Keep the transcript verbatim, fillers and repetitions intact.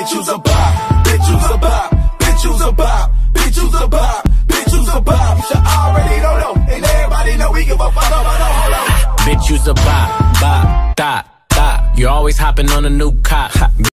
bitch you's a bop, bitch you's a bop, bitch you's a bop, bitch you's a bop, bitch you's a bop. You should already don't know, and everybody know we give a fuck about no hold on. Bitch you's a bop, bop, dot, dot. You're always hopping on a new cop.